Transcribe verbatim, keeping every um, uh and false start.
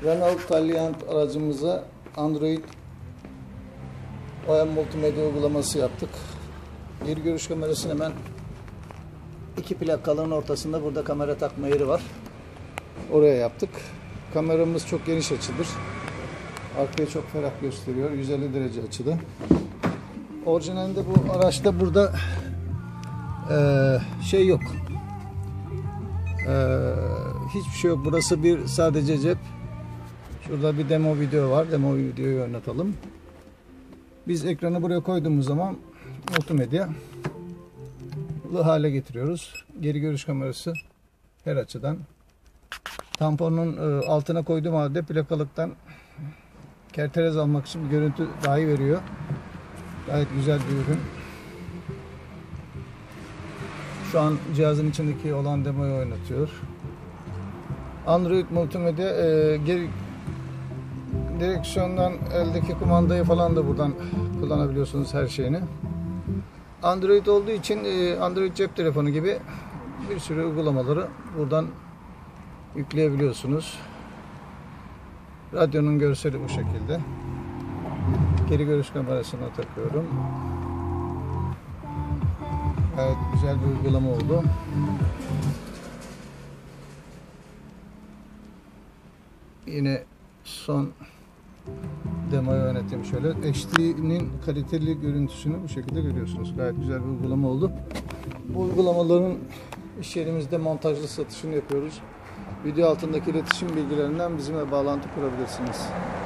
Renault Taliant aracımıza Android O M multimedya uygulaması yaptık. Geri görüş kamerasının hemen iki plakanın ortasında burada kamera takma yeri var. Oraya yaptık. Kameramız çok geniş açıdır. Arkayı çok ferah gösteriyor. yüz elli derece açıda. Orijinalinde bu araçta burada ee, şey yok. Ee, hiçbir şey yok. Burası bir sadece cep. Şurada bir demo video var. Demo videoyu oynatalım. Biz ekranı buraya koyduğumuz zaman multimedya hale getiriyoruz. Geri görüş kamerası her açıdan. Tamponun altına koyduğum halde plakalıktan kerterez almak için bir görüntü dahi veriyor. Gayet güzel bir ürün. Şu an cihazın içindeki olan demoyu oynatıyor. Android multimedya e, geri direksiyondan eldeki kumandayı falan da buradan kullanabiliyorsunuz, her şeyini. Android olduğu için e, Android cep telefonu gibi bir sürü uygulamaları buradan yükleyebiliyorsunuz. Radyonun görseli bu şekilde. Geri görüş kamerasına takıyorum. Evet, güzel bir uygulama oldu. Yine son demoyu yöneteyim şöyle. H D'nin kaliteli görüntüsünü bu şekilde görüyorsunuz. Gayet güzel bir uygulama oldu. Bu uygulamaların iş yerimizde montajlı satışını yapıyoruz. Video altındaki iletişim bilgilerinden bizimle bağlantı kurabilirsiniz.